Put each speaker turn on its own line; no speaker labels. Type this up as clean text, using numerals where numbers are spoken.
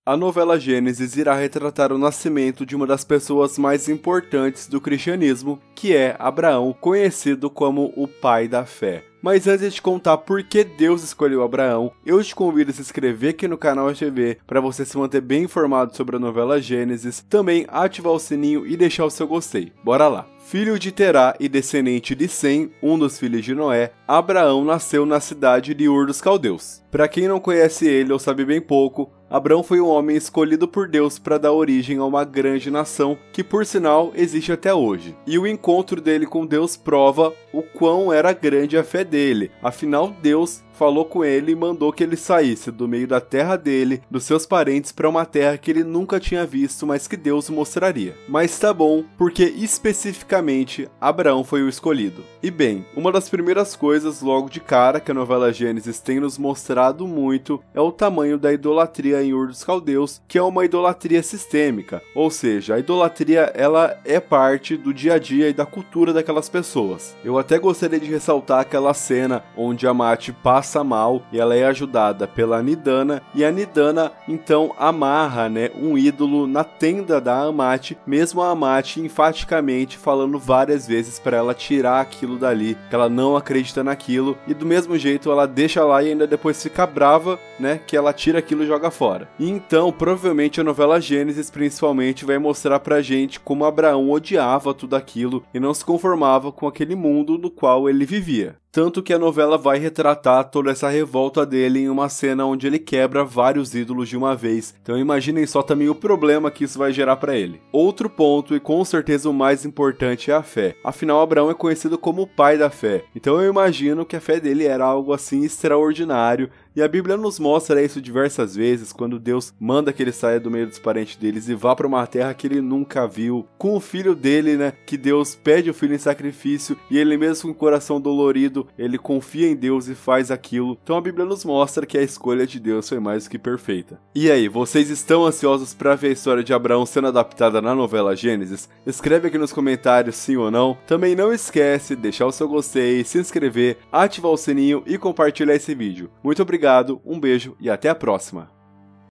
A novela Gênesis irá retratar o nascimento de uma das pessoas mais importantes do cristianismo, que é Abraão, conhecido como o pai da fé. Mas antes de te contar por que Deus escolheu Abraão, eu te convido a se inscrever aqui no canal TV para você se manter bem informado sobre a novela Gênesis, também ativar o sininho e deixar o seu gostei. Bora lá! Filho de Terá e descendente de Sem, um dos filhos de Noé, Abraão nasceu na cidade de Ur dos Caldeus. Para quem não conhece ele ou sabe bem pouco, Abraão foi um homem escolhido por Deus para dar origem a uma grande nação que, por sinal, existe até hoje. E o encontro dele com Deus prova o quão era grande a fé dele. Afinal, Deus falou com ele e mandou que ele saísse do meio da terra dele, dos seus parentes, para uma terra que ele nunca tinha visto, mas que Deus mostraria. Mas tá bom, porque especificamente Abraão foi o escolhido. E bem, uma das primeiras coisas logo de cara que a novela Gênesis tem nos mostrado muito é o tamanho da idolatria em Ur dos Caldeus, que é uma idolatria sistêmica, ou seja, a idolatria ela é parte do dia a dia e da cultura daquelas pessoas. Eu até gostaria de ressaltar aquela cena onde a Mate passa mal e ela é ajudada pela Nidana, e a Nidana então amarra, um ídolo na tenda da Amate, mesmo a Amate enfaticamente falando várias vezes para ela tirar aquilo dali, que ela não acredita naquilo, e do mesmo jeito ela deixa lá e ainda depois fica brava, que ela tira aquilo e joga fora. E então, provavelmente a novela Gênesis principalmente vai mostrar pra gente como Abraão odiava tudo aquilo e não se conformava com aquele mundo no qual ele vivia. Tanto que a novela vai retratar toda essa revolta dele em uma cena onde ele quebra vários ídolos de uma vez. Então imaginem só também o problema que isso vai gerar para ele. Outro ponto, e com certeza o mais importante, é a fé. Afinal, Abraão é conhecido como o pai da fé. Então eu imagino que a fé dele era algo assim extraordinário. E a Bíblia nos mostra isso diversas vezes, quando Deus manda que ele saia do meio dos parentes deles e vá para uma terra que ele nunca viu. Com o filho dele, que Deus pede o filho em sacrifício, e ele mesmo com o coração dolorido, ele confia em Deus e faz aquilo. Então a Bíblia nos mostra que a escolha de Deus foi mais do que perfeita. E aí, vocês estão ansiosos para ver a história de Abraão sendo adaptada na novela Gênesis? Escreve aqui nos comentários sim ou não. Também não esquece de deixar o seu gostei, se inscrever, ativar o sininho e compartilhar esse vídeo. Muito obrigado, um beijo e até a próxima!